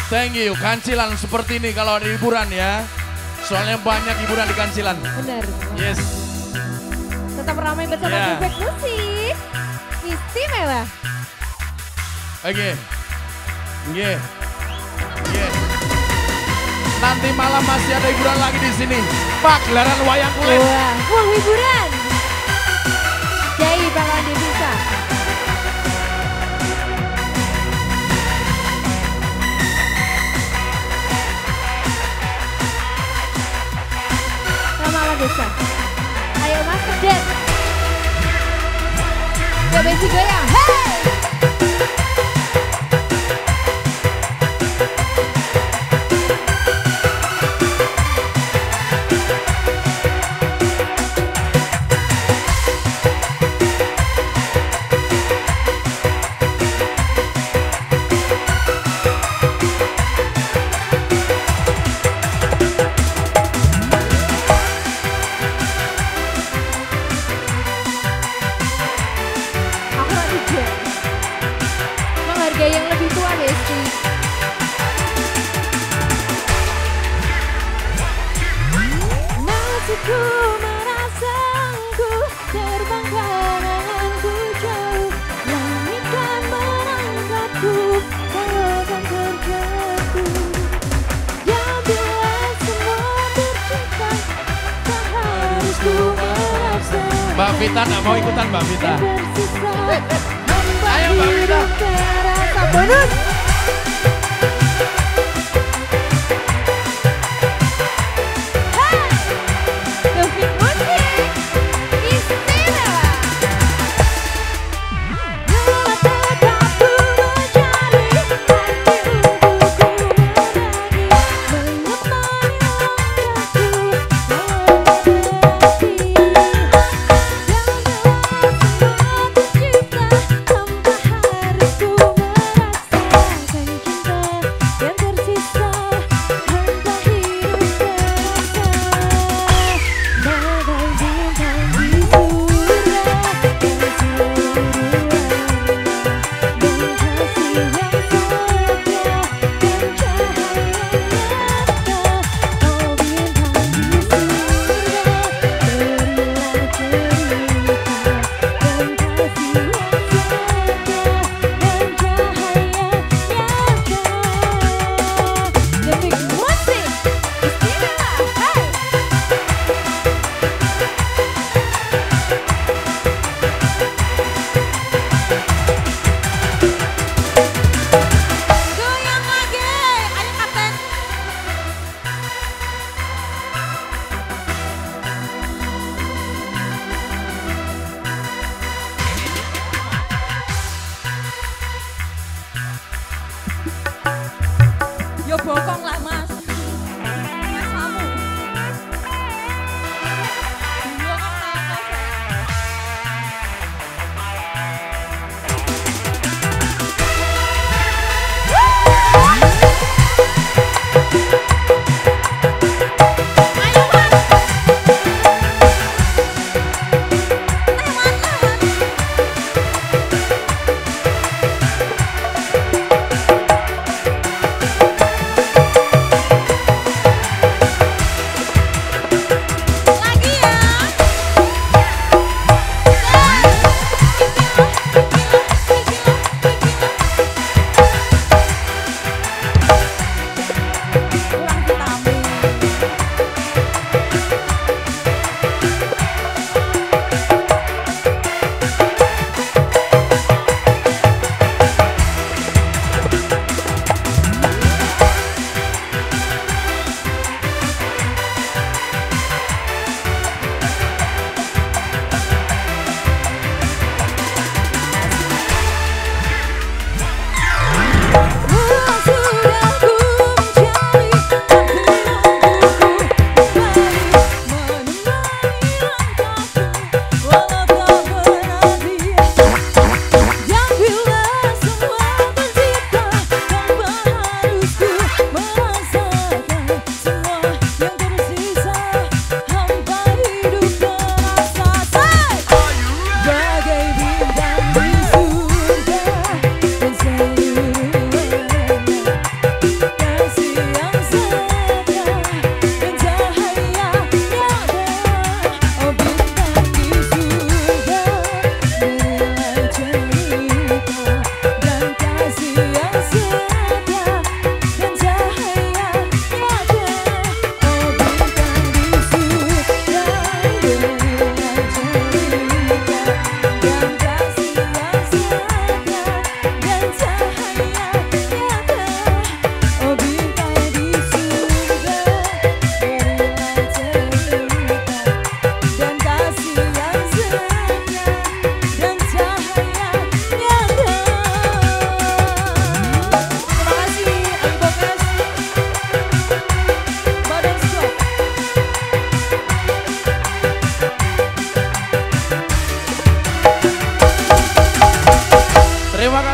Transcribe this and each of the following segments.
Thank you, Kancilan seperti ini kalau ada hiburan ya. Soalnya banyak hiburan di Kancilan. Benar. Yes. Tetap ramai bersama Efek Musik. Istimewa. Oke. Oke. Oke. Nanti malam masih ada hiburan lagi di sini. Pak, gelaran wayang kulit. Wah, hiburan. Jai bakalan bisa. Desa. Ayo mas kedet. Gak benci goyang. Hey! Menghargai yang lebih tua, Besti. Nasiku merasaku terbang kenanganku jauh. Langit kan menangkapku kalau kan terjatuh. Dan bila semua tercipta tak harus ku merasa. Mbak Vita gak mau ikutan Mbak Vita. Ayo Mbak Vita. Bonus.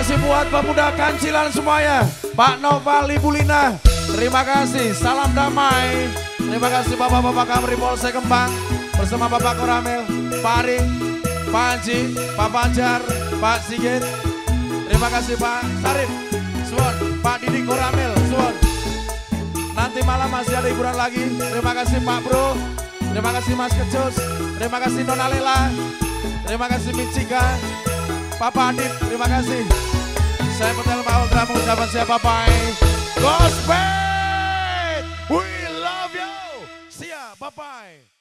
kasih buat pemuda kancilan semuanya. Pak Nova Libulina, terima kasih. Salam damai. Terima kasih Bapak-Bapak Kamri Polsek Kembang bersama Bapak Koramil, Pak Ari, Pak Anji, Pak Panjar, Pak Sigit. Terima kasih Pak Sarif, Suwon, Pak Didi Koramil, Suwon. Nanti malam masih ada hiburan lagi. Terima kasih Pak Bro, terima kasih Mas Kecus, terima kasih Nona Lela, terima kasih Micika, Papa Adit, terima kasih. Saya Petel Pak Ultra mengucapkan siapa bye. Gospel, we love you. See ya, bye-bye.